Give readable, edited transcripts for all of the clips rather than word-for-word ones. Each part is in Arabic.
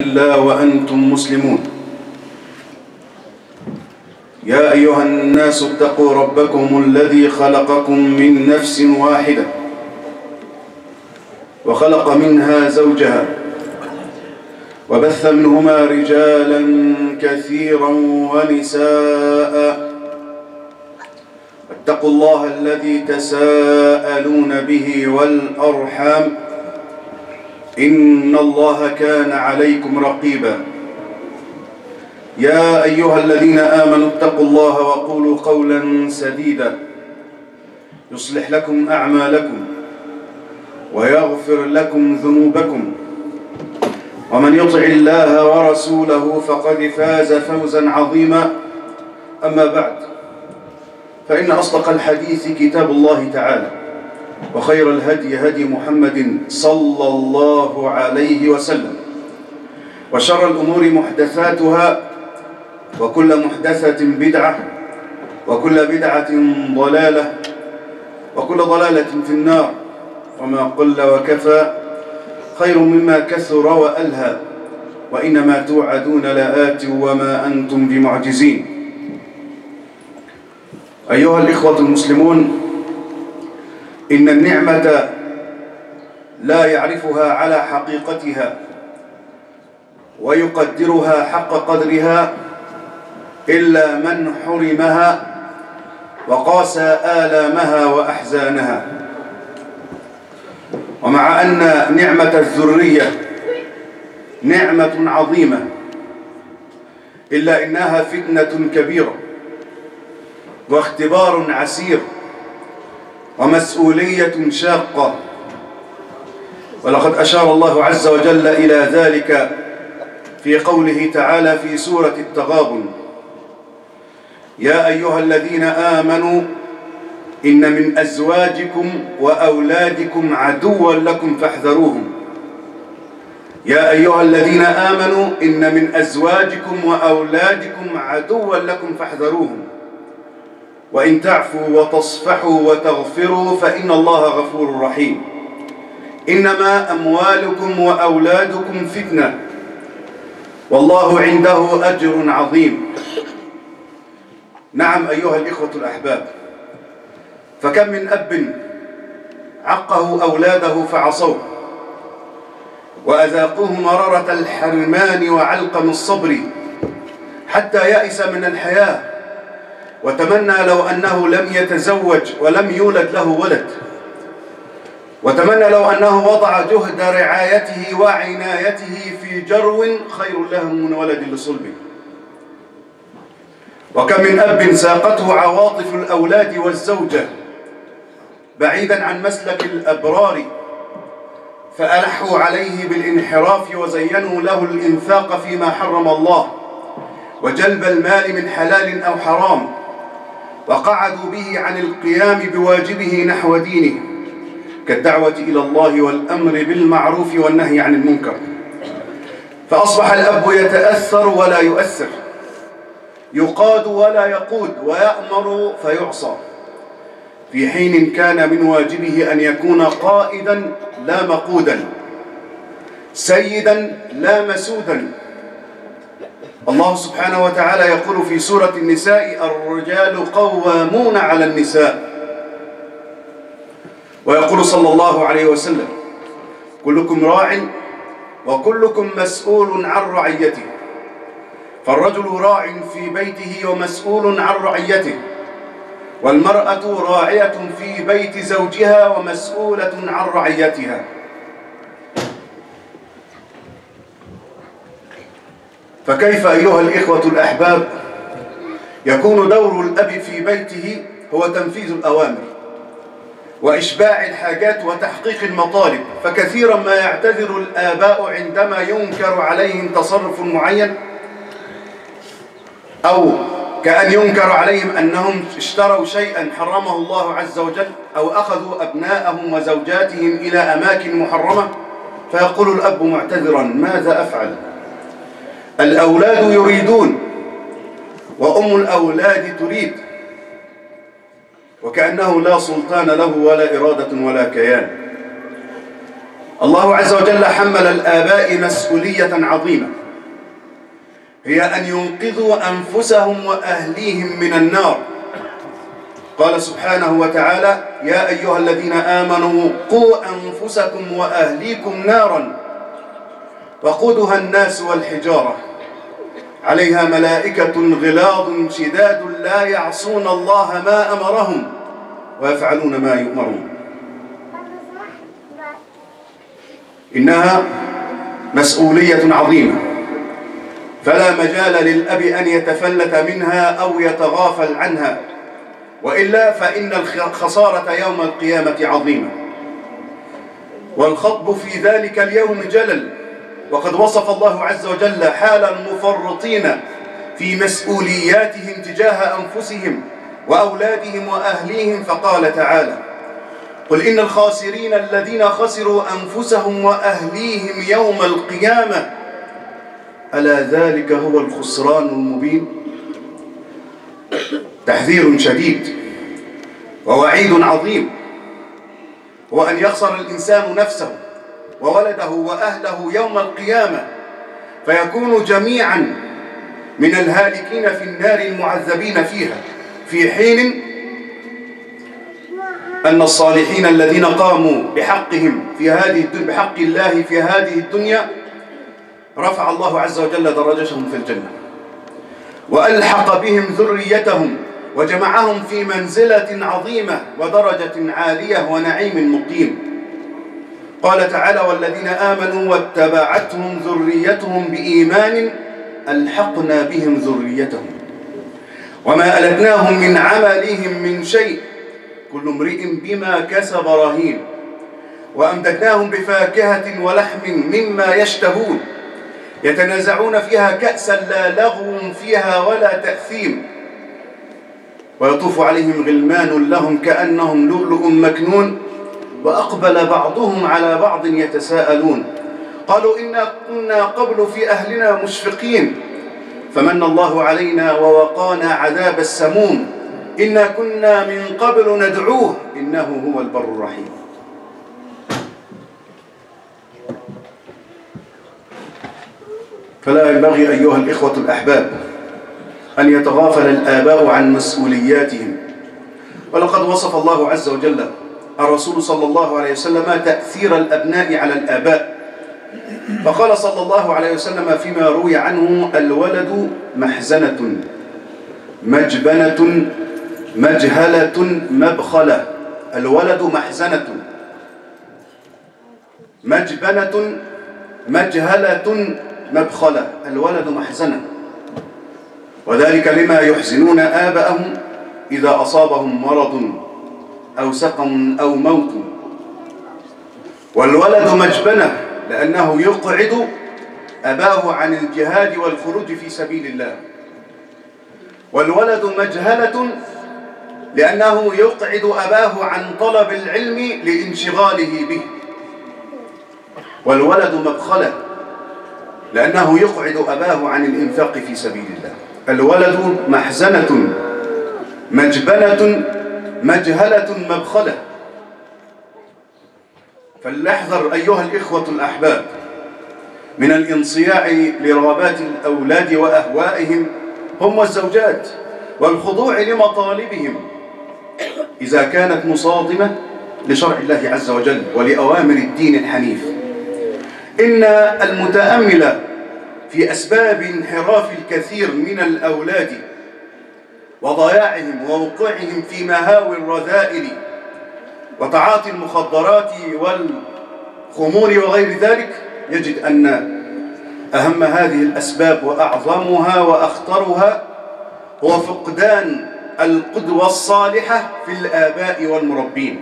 الله وأنتم مسلمون. يا أيها الناس اتقوا ربكم الذي خلقكم من نفس واحدة وخلق منها زوجها وبث منهما رجالا كثيرا ونساء. اتقوا الله الذي تساءلون به والأرحام إن الله كان عليكم رقيبا. يا أيها الذين آمنوا اتقوا الله وقولوا قولا سديدا يصلح لكم أعمالكم ويغفر لكم ذنوبكم، ومن يطع الله ورسوله فقد فاز فوزا عظيما. أما بعد، فإن أصدق الحديث كتاب الله تعالى، وخير الهدي هدي محمد صلى الله عليه وسلم، وشر الأمور محدثاتها، وكل محدثة بدعة، وكل بدعة ضلالة، وكل ضلالة في النار. وما قل وكفى خير مما كثر وألهى، وإنما توعدون لآت وما أنتم بمعجزين. أيها الإخوة المسلمون، إن النعمة لا يعرفها على حقيقتها ويقدرها حق قدرها إلا من حرمها وقاسى آلامها وأحزانها. ومع أن نعمة الذرية نعمة عظيمة، إلا إنها فتنة كبيرة واختبار عسير ومسؤولية شاقة. ولقد أشار الله عز وجل إلى ذلك في قوله تعالى في سورة التغابن: يا أيها الذين آمنوا إن من أزواجكم وأولادكم عدوا لكم فاحذروهم. يا أيها الذين آمنوا إن من أزواجكم وأولادكم عدوا لكم فاحذروهم وإن تعفوا وتصفحوا وتغفروا فإن الله غفور رحيم. إنما أموالكم وأولادكم فتنة والله عنده أجر عظيم. نعم أيها الإخوة الأحباب، فكم من أب عقه أولاده فعصوه وأذاقوه مرارة الحرمان وعلقم الصبر حتى يأس من الحياة، وتمنى لو أنه لم يتزوج ولم يولد له ولد، وتمنى لو أنه وضع جهد رعايته وعنايته في جرو خير له من ولد لصلبه. وكم من أب ساقته عواطف الأولاد والزوجة بعيدا عن مسلك الأبرار فألحوا عليه بالانحراف وزينوا له الإنفاق فيما حرم الله وجلب المال من حلال أو حرام، وقعدوا به عن القيام بواجبه نحو دينه كالدعوة إلى الله والأمر بالمعروف والنهي عن المنكر. فأصبح الأب يتأثر ولا يؤثر، يقاد ولا يقود، ويأمر فيعصى، في حين كان من واجبه أن يكون قائدا لا مقودا، سيدا لا مسودا. الله سبحانه وتعالى يقول في سورة النساء: الرجال قوامون على النساء. ويقول صلى الله عليه وسلم: كلكم راع وكلكم مسؤول عن رعيته. فالرجل راع في بيته ومسؤول عن رعيته، والمرأة راعية في بيت زوجها ومسؤولة عن رعيتها. فكيف أيها الإخوة الأحباب يكون دور الأب في بيته هو تنفيذ الأوامر وإشباع الحاجات وتحقيق المطالب؟ فكثيرا ما يعتذر الآباء عندما ينكر عليهم تصرف معين، أو كأن ينكر عليهم أنهم اشتروا شيئا حرمه الله عز وجل، أو أخذوا أبناءهم وزوجاتهم إلى أماكن محرمة، فيقول الأب معتذرا: ماذا أفعل؟ الأولاد يريدون وأم الأولاد تريد، وكأنه لا سلطان له ولا إرادة ولا كيان. الله عز وجل حمل الآباء مسؤولية عظيمة، هي أن ينقذوا أنفسهم وأهليهم من النار. قال سبحانه وتعالى: يا أيها الذين آمنوا قوا أنفسكم وأهليكم نارا وقودها الناس والحجارة عليها ملائكة غلاظ شداد لا يعصون الله ما أمرهم ويفعلون ما يؤمرون. إنها مسؤولية عظيمة، فلا مجال للأب أن يتفلت منها أو يتغافل عنها، وإلا فإن الخسارة يوم القيامة عظيمة. والخطب في ذلك اليوم جلل، وقد وصف الله عز وجل حال المفرطين في مسؤولياتهم تجاه أنفسهم وأولادهم وأهليهم، فقال تعالى: قل إن الخاسرين الذين خسروا أنفسهم وأهليهم يوم القيامة ألا ذلك هو الخسران المبين. تحذير شديد ووعيد عظيم، هو أن يخسر الإنسان نفسه وولده وأهله يوم القيامة، فيكون جميعا من الهالكين في النار المعذبين فيها، في حين أن الصالحين الذين قاموا بحقهم في هذه الدنيا، بحق الله في هذه الدنيا، رفع الله عز وجل درجتهم في الجنة، وألحق بهم ذريتهم، وجمعهم في منزلة عظيمة ودرجة عالية ونعيم مقيم. قال تعالى: والذين آمنوا واتبعتهم ذريتهم بإيمان ألحقنا بهم ذريتهم وما ألتناهم من عملهم من شيء كل امرئ بما كسب رهين وأمددناهم بفاكهة ولحم مما يشتهون يتنازعون فيها كأسا لا لغو فيها ولا تأثيم ويطوف عليهم غلمان لهم كأنهم لؤلؤ مكنون وأقبل بعضهم على بعض يتساءلون قالوا إنا كنا قبل في أهلنا مشفقين فمن الله علينا ووقانا عذاب السموم إنا كنا من قبل ندعوه إنه هو البر الرحيم. فلا ينبغي أيها الإخوة الأحباب أن يتغافل الآباء عن مسؤولياتهم، ولقد وصف الله عز وجل الرسول صلى الله عليه وسلم تأثير الأبناء على الآباء، فقال صلى الله عليه وسلم فيما روي عنه: الولد محزنة مجبنة مجهلة مبخلة. الولد محزنة مجبنة مجهلة مبخلة، الولد محزنة، وذلك لما يحزنون آباءهم إذا أصابهم مرض أو سقم أو موت. والولد مجبنة لأنه يقعد أباه عن الجهاد والخروج في سبيل الله. والولد مجهلة لأنه يقعد أباه عن طلب العلم لانشغاله به. والولد مبخلة لأنه يقعد أباه عن الإنفاق في سبيل الله. الولد محزنة مجبنة مجهلة مبخلة. فلنحذر أيها الإخوة الأحباب من الانصياع لرغبات الأولاد وأهوائهم هم والزوجات، والخضوع لمطالبهم إذا كانت مصادمة لشرع الله عز وجل ولأوامر الدين الحنيف. إن المتأمل في أسباب انحراف الكثير من الأولاد وضياعهم ووقوعهم في مهاوي الرذائل وتعاطي المخدرات والخمور وغير ذلك يجد أن أهم هذه الأسباب وأعظمها وأخطرها هو فقدان القدوة الصالحة في الآباء والمربين.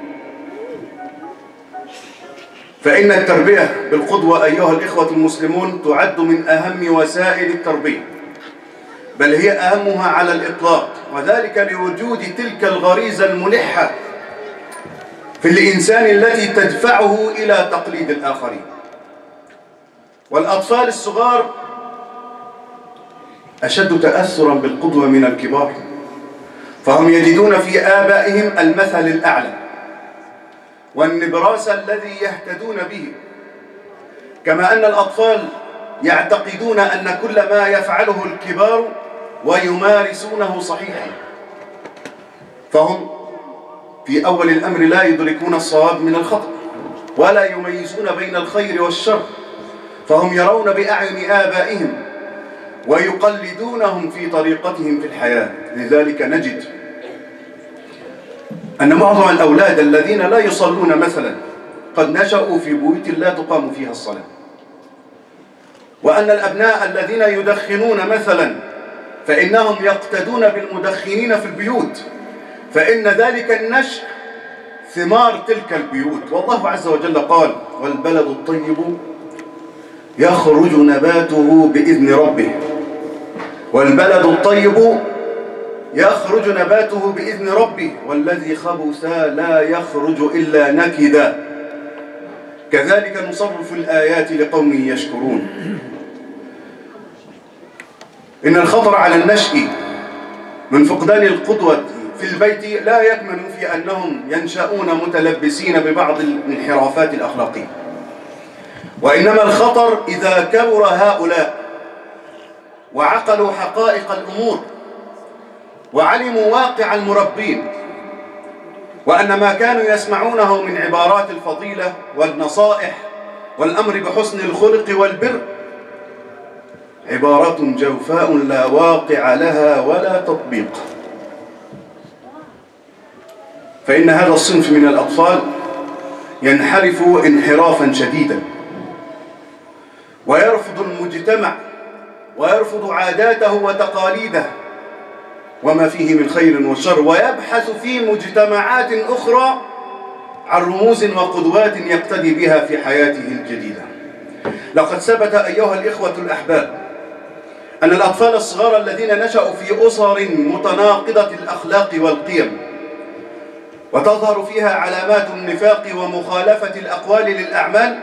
فإن التربية بالقدوة أيها الإخوة المسلمون تعد من أهم وسائل التربية، بل هي أهمها على الإطلاق، وذلك لوجود تلك الغريزة الملحة في الإنسان التي تدفعه إلى تقليد الآخرين. والأطفال الصغار أشد تأثرا بالقدوة من الكبار، فهم يجدون في آبائهم المثل الأعلى والنبراس الذي يهتدون به، كما أن الأطفال يعتقدون أن كل ما يفعله الكبار ويمارسونه صحيحا، فهم في أول الأمر لا يدركون الصواب من الخطأ ولا يميزون بين الخير والشر، فهم يرون بأعين آبائهم ويقلدونهم في طريقتهم في الحياة. لذلك نجد أن معظم الأولاد الذين لا يصلون مثلا قد نشأوا في بيوت لا تقام فيها الصلاة، وأن الأبناء الذين يدخنون مثلا فإنهم يقتدون بالمدخنين في البيوت، فإن ذلك النشء ثمار تلك البيوت. والله عز وجل قال: والبلد الطيب يخرج نباته بإذن ربه، والبلد الطيب يخرج نباته بإذن ربه والذي خبث لا يخرج إلا نكدا. كذلك نصرف الآيات لقوم يشكرون. إن الخطر على النشء من فقدان القدوة في البيت لا يكمن في أنهم ينشأون متلبسين ببعض الانحرافات الأخلاقية، وإنما الخطر إذا كبر هؤلاء وعقلوا حقائق الأمور وعلموا واقع المربين، وأن ما كانوا يسمعونه من عبارات الفضيلة والنصائح والأمر بحسن الخلق والبر عبارات جوفاء لا واقع لها ولا تطبيق. فإن هذا الصنف من الأطفال ينحرف انحرافا شديدا ويرفض المجتمع ويرفض عاداته وتقاليده وما فيه من خير وشر، ويبحث في مجتمعات أخرى عن رموز وقدوات يقتدي بها في حياته الجديدة. لقد ثبت أيها الإخوة الأحباب أن الأطفال الصغار الذين نشأوا في أسر متناقضة الأخلاق والقيم وتظهر فيها علامات النفاق ومخالفة الأقوال للأعمال،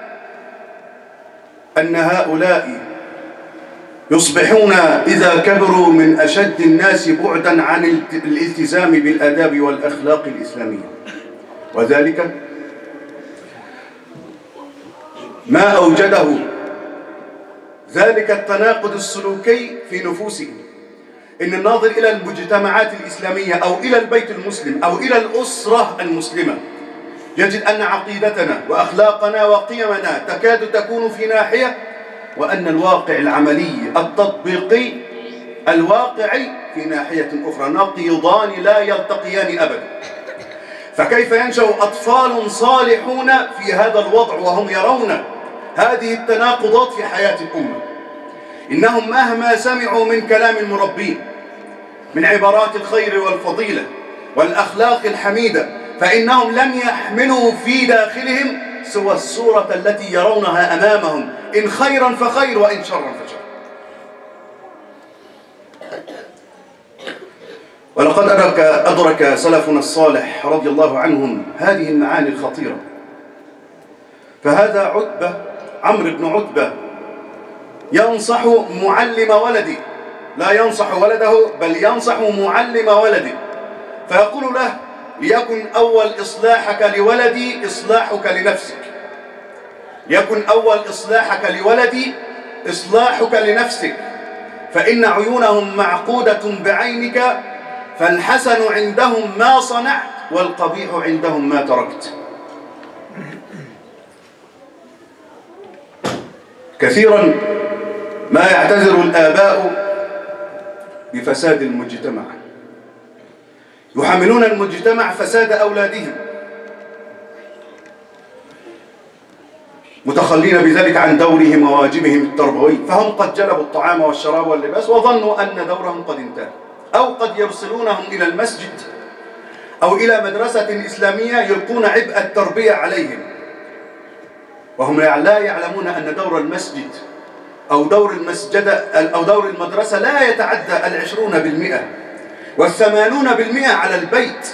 أن هؤلاء يصبحون إذا كبروا من أشد الناس بعدا عن الالتزام بالآداب والأخلاق الإسلامية، وذلك ما أوجده ذلك التناقض السلوكي في نفوسهم. إن الناظر إلى المجتمعات الإسلامية أو إلى البيت المسلم أو إلى الأسرة المسلمة يجد أن عقيدتنا وأخلاقنا وقيمنا تكاد تكون في ناحية، وأن الواقع العملي التطبيقي الواقعي في ناحية أخرى، نقيضان لا يلتقيان أبدا. فكيف ينشأ أطفال صالحون في هذا الوضع وهم يرون هذه التناقضات في حياة الأمة؟ إنهم مهما سمعوا من كلام المربين من عبارات الخير والفضيلة والأخلاق الحميدة فإنهم لم يحملوا في داخلهم سوى الصورة التي يرونها أمامهم، إن خيرا فخير وإن شرا فشر. ولقد أدرك سلفنا الصالح رضي الله عنهم هذه المعاني الخطيرة. فهذا عمرو بن عتبة ينصح معلم ولده، لا ينصح ولده بل ينصح معلم ولده، فيقول له: ليكن أول إصلاحك لولدي إصلاحك لنفسك، يكن أول إصلاحك لولدي إصلاحك لنفسك، فإن عيونهم معقودة بعينك، فالحسن عندهم ما صنعت والقبيح عندهم ما تركت. كثيرا ما يعتذر الآباء بفساد المجتمع، يحملون المجتمع فساد أولادهم، متخلين بذلك عن دورهم وواجبهم التربوي، فهم قد جلبوا الطعام والشراب واللباس وظنوا أن دورهم قد انتهى، أو قد يرسلونهم إلى المسجد أو إلى مدرسة إسلامية يلقون عبء التربية عليهم، وهم لا يعلمون أن دور المسجد أو دور المسجد أو دور المدرسة لا يتعدى 20% و80% على البيت.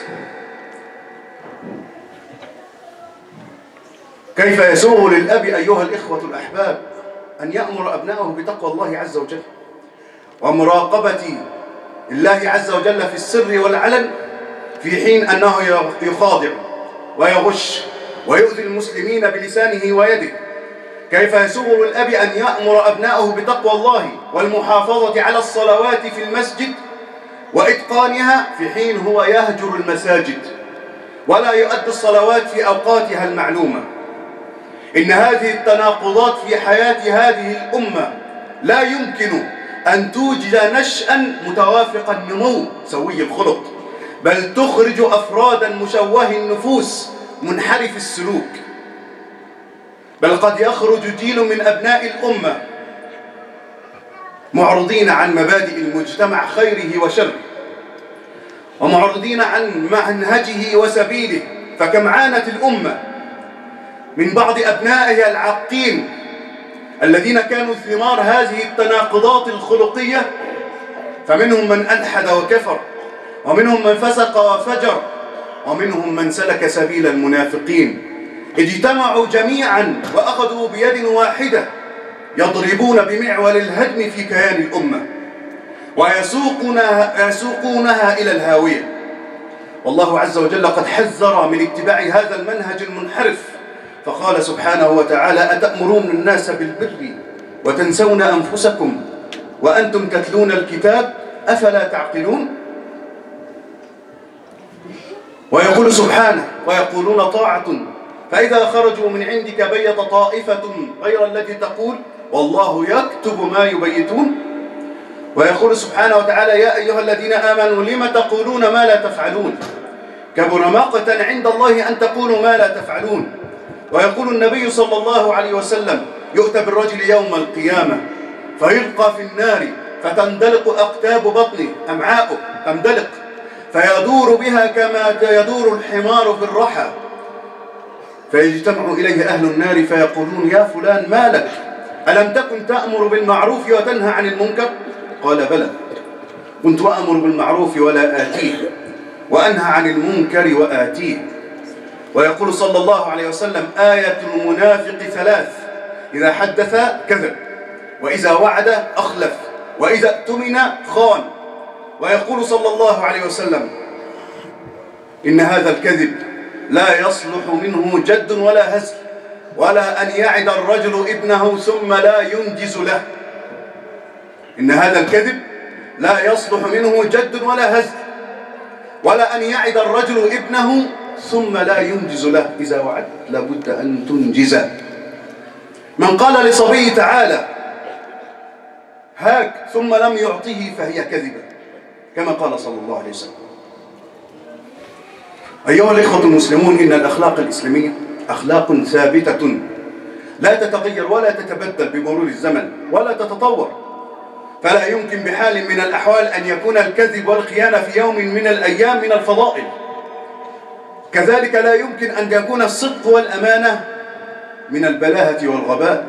كيف يسوغ للأب أيها الإخوة الأحباب أن يأمر أبنائه بتقوى الله عز وجل ومراقبة الله عز وجل في السر والعلن، في حين أنه يخادع ويغش ويؤذي المسلمين بلسانه ويده؟ كيف يسوغ للأب أن يأمر أبنائه بتقوى الله والمحافظة على الصلوات في المسجد وإتقانها في حين هو يهجر المساجد ولا يؤدي الصلوات في أوقاتها المعلومة؟ إن هذه التناقضات في حياة هذه الأمة لا يمكن أن توجد نشأ متوافق النمو سوي الخلق، بل تخرج أفرادا مشوه النفوس منحرف السلوك، بل قد يخرج جيل من أبناء الأمة معرضين عن مبادئ المجتمع خيره وشره، ومعرضين عن منهجه وسبيله. فكم عانت الأمة من بعض أبنائها العاقين الذين كانوا ثمار هذه التناقضات الخلقية، فمنهم من ألحد وكفر، ومنهم من فسق وفجر، ومنهم من سلك سبيل المنافقين. اجتمعوا جميعا وأخذوا بيد واحدة يضربون بمعول الهدم في كيان الأمة ويسوقونها إلى الهاوية. والله عز وجل قد حذر من اتباع هذا المنهج المنحرف، فقال سبحانه وتعالى: أتأمرون الناس بالبر وتنسون أنفسكم وأنتم تتلون الكتاب أفلا تعقلون؟ ويقول سبحانه: ويقولون طاعة فإذا خرجوا من عندك بيت طائفة غير التي تقول والله يكتب ما يبيتون. ويقول سبحانه وتعالى: يا أيها الذين آمنوا لم تقولون ما لا تفعلون كبر مقتا عند الله أن تقولوا ما لا تفعلون. ويقول النبي صلى الله عليه وسلم: يؤتى بالرجل يوم القيامة فيلقى في النار فتندلق أقتاب بطنه أمعاؤه تندلق فيدور بها كما يدور الحمار في الرحى، فيجتمع إليه أهل النار فيقولون: يا فلان ما لك؟ ألم تكن تأمر بالمعروف وتنهى عن المنكر؟ قال: بلى، كنت أأمر بالمعروف ولا آتيه وأنهى عن المنكر وآتيه. ويقول صلى الله عليه وسلم: آية المنافق ثلاث: إذا حدث كذب، وإذا وعد أخلف، وإذا اؤتمن خان. ويقول صلى الله عليه وسلم: إن هذا الكذب لا يصلح منه جد ولا هزل، ولا أن يعد الرجل ابنه ثم لا ينجز له. إن هذا الكذب لا يصلح منه جد ولا هزل، ولا أن يعد الرجل ابنه ثم لا ينجز له. إذا وعدت لابد أن تنجز. من قال لصبي تعالى هاك ثم لم يعطه فهي كذبة، كما قال صلى الله عليه وسلم. أيها الإخوة المسلمون، إن الأخلاق الإسلامية أخلاق ثابتة لا تتغير ولا تتبدل بمرور الزمن ولا تتطور، فلا يمكن بحال من الأحوال أن يكون الكذب والخيانة في يوم من الأيام من الفضائل. كذلك لا يمكن أن يكون الصدق والأمانة من البلاهة والغباء.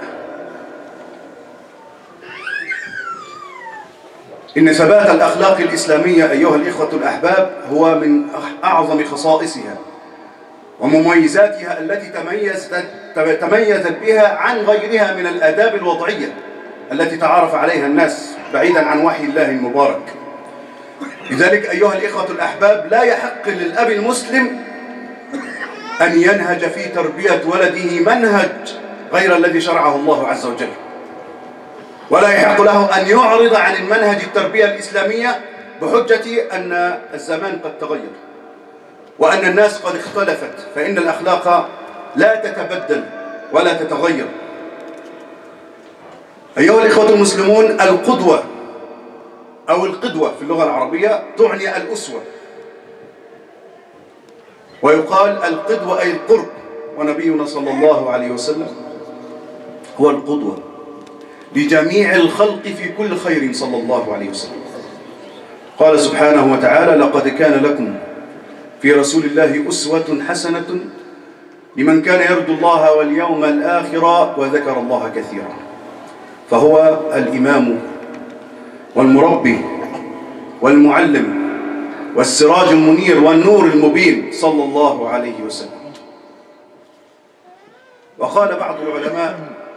إن ثبات الأخلاق الإسلامية أيها الإخوة الأحباب هو من أعظم خصائصها ومميزاتها التي تميزت بها عن غيرها من الآداب الوضعية التي تعارف عليها الناس بعيدا عن وحي الله المبارك. لذلك أيها الإخوة الأحباب لا يحق للأب المسلم أن ينهج في تربية ولده منهج غير الذي شرعه الله عز وجل، ولا يحق له أن يعرض عن المنهج التربية الإسلامية بحجة أن الزمان قد تغير وأن الناس قد اختلفت، فإن الأخلاق لا تتبدل ولا تتغير. أيها الإخوة المسلمون، القدوة أو القدوة في اللغة العربية تعني الأسوة، ويقال القدوة أي القرب، ونبينا صلى الله عليه وسلم هو القدوة لجميع الخلق في كل خير صلى الله عليه وسلم. قال سبحانه وتعالى: لقد كان لكم في رسول الله أسوة حسنة لمن كان يرجو الله واليوم الآخر وذكر الله كثيرا. فهو الإمام والمربي والمعلم والسراج المنير والنور المبين صلى الله عليه وسلم. وقال بعض العلماء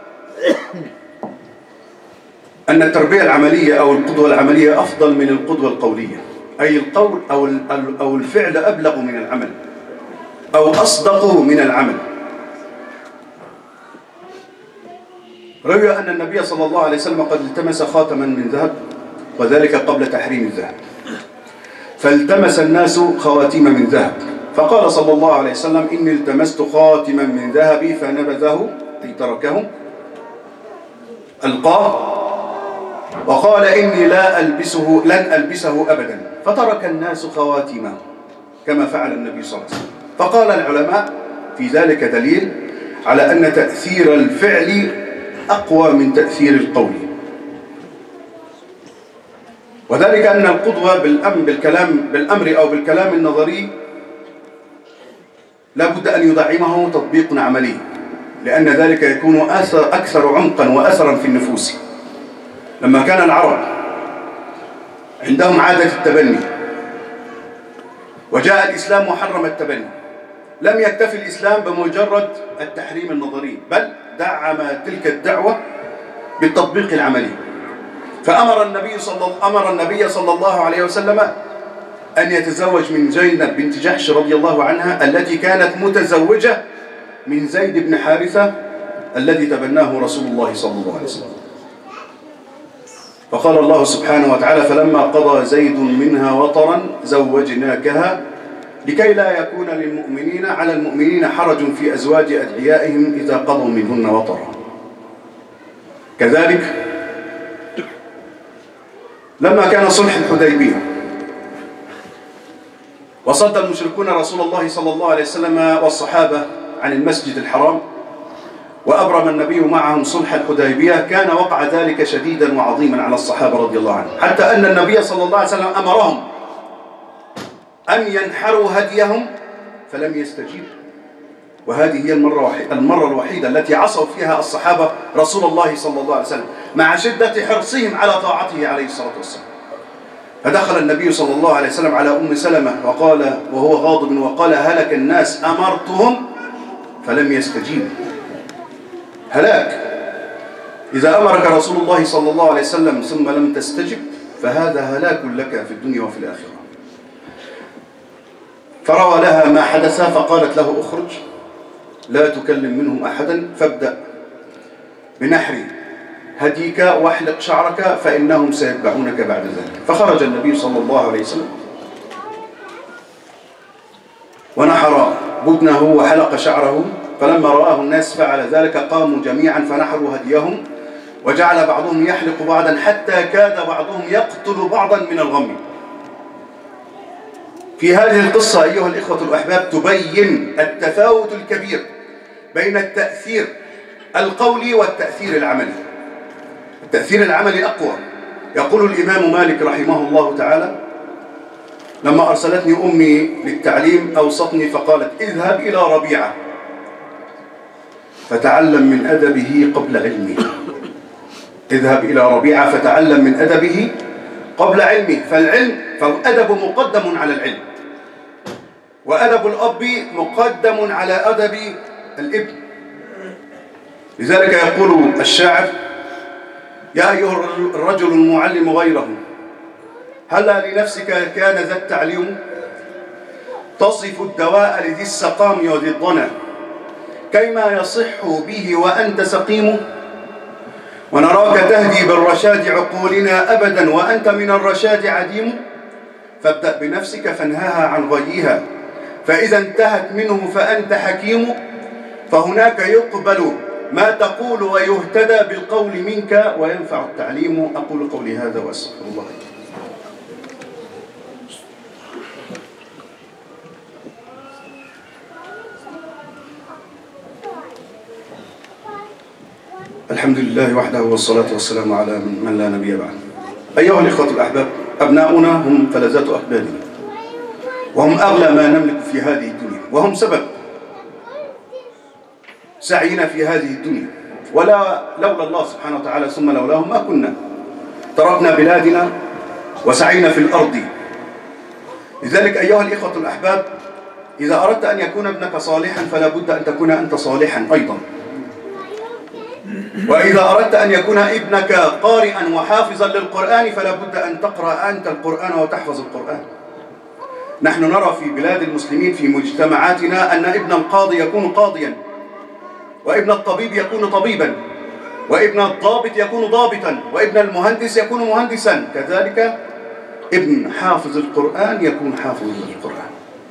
أن التربية العملية أو القدوة العملية أفضل من القدوة القولية، أي القول أو الفعل أبلغ من العمل أو أصدق من العمل. روي أن النبي صلى الله عليه وسلم قد التمس خاتما من ذهب، وذلك قبل تحريم الذهب، فالتمس الناس خواتيم من ذهب، فقال صلى الله عليه وسلم: إني التمست خاتما من ذهب فنبذه، أي تركه، ألقاه، وقال: إني لن ألبسه أبدا، فترك الناس خواتيمه كما فعل النبي صلى الله عليه وسلم. فقال العلماء: في ذلك دليل على أن تأثير الفعل أقوى من تأثير القول، وذلك أن القدوة بالأمر أو بالكلام النظري لا بد أن يدعمه تطبيق عملي، لأن ذلك يكون أكثر عمقا وأثرا في النفوس. لما كان العرب عندهم عادة التبني وجاء الإسلام وحرم التبني، لم يكتفي الإسلام بمجرد التحريم النظري، بل دعم تلك الدعوة بالتطبيق العملي، فأمر النبي صلى الله عليه وسلم أن يتزوج من زينب بنت جحش رضي الله عنها، التي كانت متزوجة من زيد بن حارثة الذي تبناه رسول الله صلى الله عليه وسلم. فقال الله سبحانه وتعالى: فلما قضى زيد منها وطرا زوجناكها لكي لا يكون على المؤمنين حرج في أزواج أدعيائهم إذا قضوا منهن وطرا. كذلك لما كان صلح الحديبية وصد المشركون رسول الله صلى الله عليه وسلم والصحابة عن المسجد الحرام، وأبرم النبي معهم صلح الحديبية، كان وقع ذلك شديدا وعظيما على الصحابة رضي الله عنهم، حتى أن النبي صلى الله عليه وسلم أمرهم أن ينحروا هديهم فلم يستجيبوا. وهذه هي المرة الوحيدة التي عصوا فيها الصحابة رسول الله صلى الله عليه وسلم مع شدة حرصهم على طاعته عليه الصلاة والسلام. فدخل النبي صلى الله عليه وسلم على أم سلمة وقال وهو غاضب وقال: هلك الناس، أمرتهم فلم يستجيبوا. هلاك. إذا أمرك رسول الله صلى الله عليه وسلم ثم لم تستجب فهذا هلاك لك في الدنيا وفي الآخرة. فروى لها ما حدث، فقالت له: اخرج لا تكلم منهم أحدا، فابدأ بنحر هديك واحلق شعرك فإنهم سيتبعونك بعد ذلك. فخرج النبي صلى الله عليه وسلم ونحر بدنه وحلق شعره، فلما رآه الناس فعل ذلك قاموا جميعا فنحروا هديهم، وجعل بعضهم يحلق بعضا حتى كاد بعضهم يقتل بعضا من الغم. في هذه القصة أيها الإخوة الأحباب تبين التفاوت الكبير بين التأثير القولي والتأثير العملي. التأثير العملي أقوى. يقول الإمام مالك رحمه الله تعالى: لما أرسلتني أمي للتعليم أوصتني فقالت: اذهب إلى ربيعة فتعلم من أدبه قبل علمه. اذهب إلى ربيعة فتعلم من أدبه قبل علمه. فالأدب مقدم على العلم، وأدب الأب مقدم على أدب الابن. لذلك يقول الشاعر: يا أيها الرجل المعلم غيره، هلا لنفسك كان ذا التعليم، تصف الدواء لذي السقام وذي الضنا، كيما يصح به وأنت سقيم، ونراك تهدي بالرشاد عقولنا أبدا وأنت من الرشاد عديم، فابدأ بنفسك فانهاها عن غيها، فإذا انتهت منه فأنت حكيم، فهناك يقبل ما تقول ويهتدى بالقول منك وينفع التعليم. أقول قولي هذا وأستغفر الله. الحمد لله وحده والصلاة والسلام على من لا نبي بعد. أيها الإخوة الأحباب، أبناؤنا هم فلذات أكبادنا، وهم أغلى ما نملك في هذه الدنيا، وهم سبب سعينا في هذه الدنيا، لولا الله سبحانه وتعالى ثم لولاهم ما كنا تركنا بلادنا وسعينا في الأرض. لذلك أيها الإخوة الأحباب، إذا أردت أن يكون ابنك صالحا فلا بد أن تكون أنت صالحا أيضا، وإذا أردت أن يكون ابنك قارئا وحافظا للقرآن فلا بد أن تقرأ أنت القرآن وتحفظ القرآن. نحن نرى في بلاد المسلمين في مجتمعاتنا أن ابن القاضي يكون قاضيا، وابن الطبيب يكون طبيبا، وابن الضابط يكون ضابطا، وابن المهندس يكون مهندسا، كذلك ابن حافظ القرآن يكون حافظا للقرآن.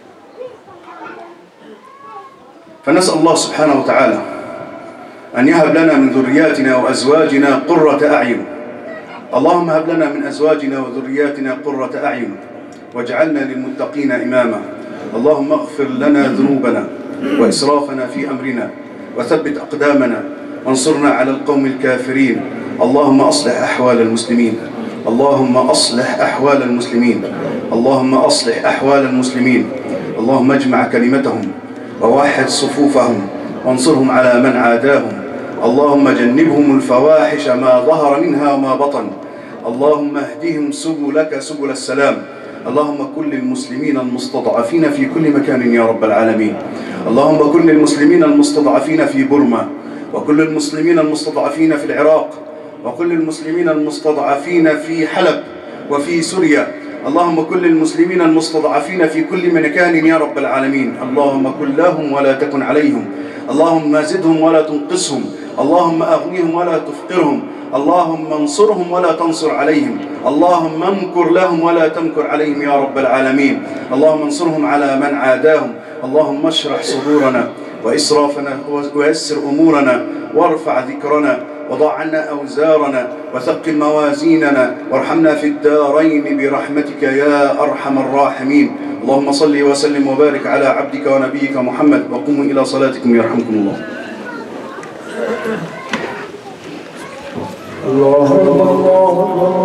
فنسأل الله سبحانه وتعالى أن يهب لنا من ذرياتنا وأزواجنا قرة أعين. اللهم هب لنا من أزواجنا وذرياتنا قرة أعين واجعلنا للمتقين إماما. اللهم اغفر لنا ذنوبنا وإسرافنا في أمرنا وثبت أقدامنا وانصرنا على القوم الكافرين. اللهم أصلح أحوال المسلمين، اللهم أصلح أحوال المسلمين، اللهم أصلح أحوال المسلمين. اللهم اجمع كلمتهم ووحد صفوفهم وانصرهم على من عاداهم. اللهم جنبهم الفواحش ما ظهر منها وما بطن. اللهم اهدهم سبلك سبل السلام. اللهم كن للمسلمين المستضعفين في كل مكان يا رب العالمين. اللهم كن للمسلمين المستضعفين في بورما، وكل المسلمين المستضعفين في العراق، وكل المسلمين المستضعفين في حلب وفي سوريا. اللهم كن للمسلمين المستضعفين في كل مكان يا رب العالمين. اللهم كن لهم ولا تكن عليهم، اللهم زدهم ولا تنقصهم، اللهم أغنيهم ولا تفقرهم، اللهم انصرهم ولا تنصر عليهم، اللهم امكر لهم ولا تمكر عليهم يا رب العالمين. اللهم انصرهم على من عاداهم. اللهم اشرح صدورنا وإسرافنا ويسر أمورنا وارفع ذكرنا وضع عنا أوزارنا وثقل موازيننا وارحمنا في الدارين برحمتك يا أرحم الراحمين. اللهم صل وسلم وبارك على عبدك ونبيك محمد. وقوموا إلى صلاتكم يرحمكم الله. الله أكبر الله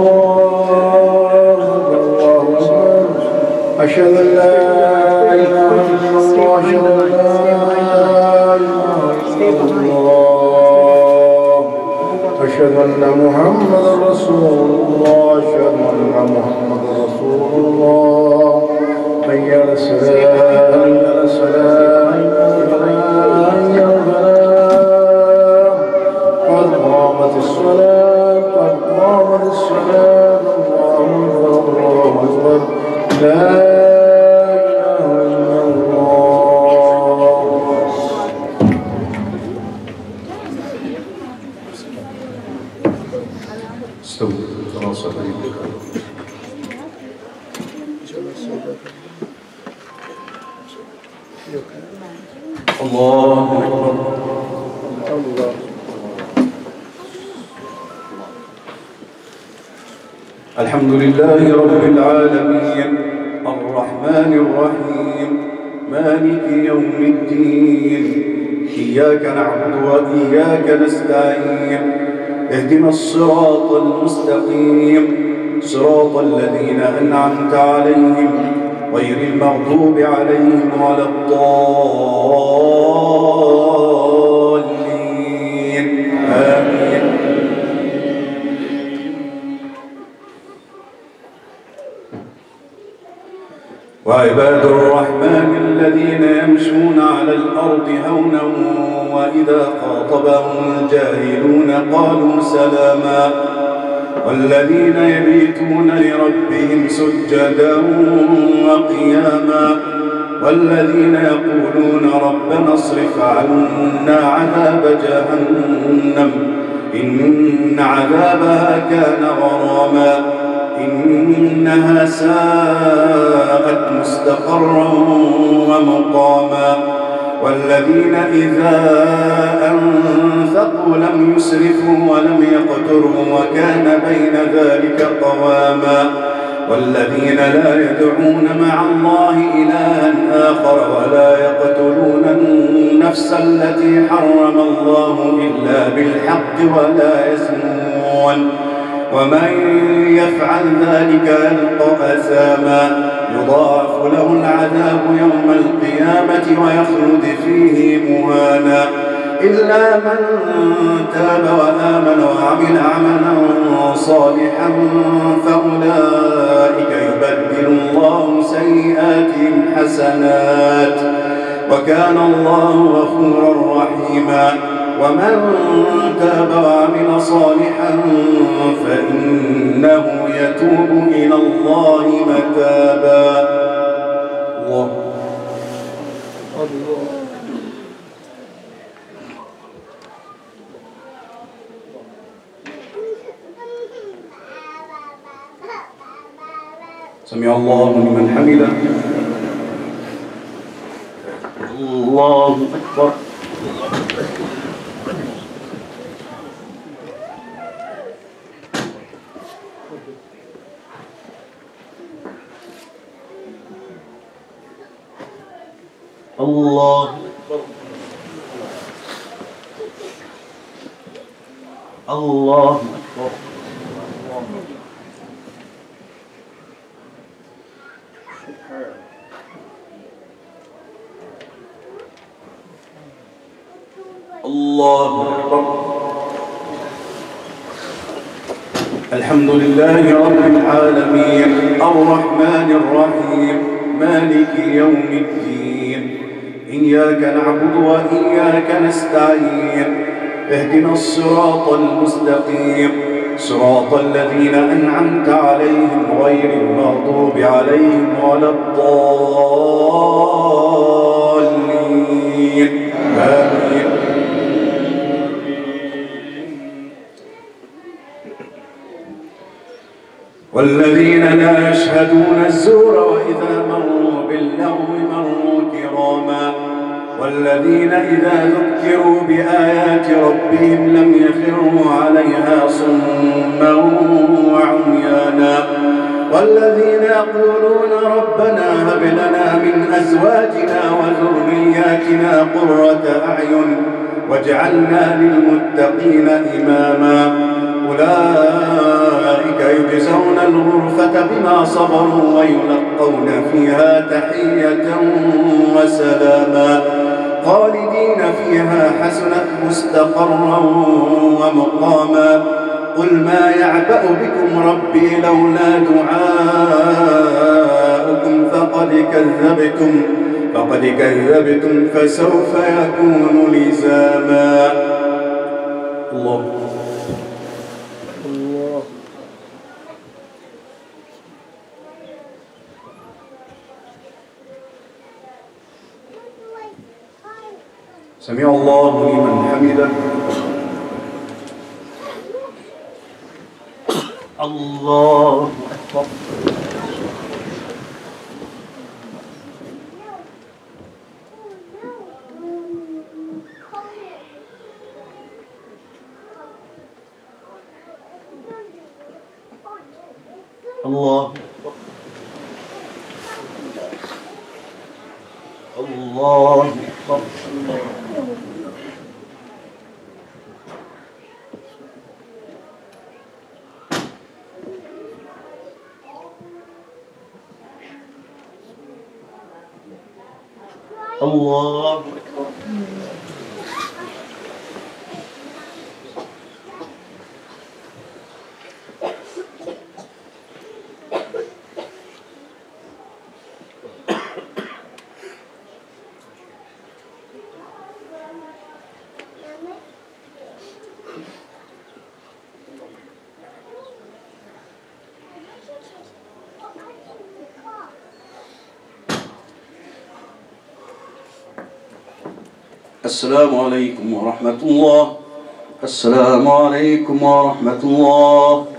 أكبر الله أكبر. أشهد أن لا إله إلا الله، أشهد أن لا إله إلا الله، أشهد أن محمدا رسول الله، أشهد أن محمدا رسول الله. حي على الصلاة، حي على الصلاة، حي على الفلاح، قد قامت الصلاة، قد قامت الصلاة. الله أكبر الله أكبر، لا إله إلا الله. استووا خلاص. الله أكبر. الحمد لله رب العالمين الرحمن الرحيم مالك يوم الدين. إياك نعبد وإياك نستعين. اهدنا الصراط المستقيم، صراط الذين أنعمت عليهم غير المغضوب عليهم ولا الضالين. آمين. وعباد الرحمن الذين يمشون على الأرض هونا وإذا خاطبهم الجاهلون قالوا سلاما. والذين يبيتون لربهم سجدا وقياما. والذين يقولون ربنا اصرف عنا عذاب جهنم إن عذابها كان غراما إنها ساءت مستقرا ومقاما. والذين إذا أنفقوا لم يسرفوا ولم يقتروا وكان بين ذلك قواما. والذين لا يدعون مع الله إلها آخر ولا يقتلون النفس التي حرم الله إلا بالحق ولا يزنون ومن يفعل ذلك يلقى أثاما يضاعف له العذاب يوم القيامة ويخلد فيه مهانا إلا من تاب وآمن وعمل عملا صالحا فأولئك يبدل الله سيئاتهم حسنات وكان الله غفورا رحيما. ومن تاب وعمل صالحا فإنه يتوب إلى الله متابا. الله الله. سمع الله لمن حمده. الله أكبر. الله أكبر. الله أكبر. الله أكبر. الحمد لله رب العالمين الرحمن الرحيم مالك يوم الدين إياك نعبد وإياك نستعين اهدنا الصراط المستقيم صراط الذين أنعمت عليهم غير المغضوب عليهم ولا الضالين آمين. والذين لا يشهدون الزور وإذا مروا باللغو مروا كراما والذين إذا ذكروا بآيات ربهم لم يخروا عليها صما وعميانا والذين يقولون ربنا هب لنا من أزواجنا وذرياتنا قرة أعين واجعلنا للمتقين إماما أولئك يجزون الغرفة بما صبروا ويلقون فيها تحية وسلاما خالدين فيها حسنت مستقرا ومقاما قل ما يعبأ بكم ربي لولا دعاؤكم فقد كذبتم فسوف يكون لزاما. الله سمع الله لمن حمده. الله أكبر. الله الله أكبر. الله أكبر. السلام عليكم ورحمة الله. السلام عليكم ورحمة الله.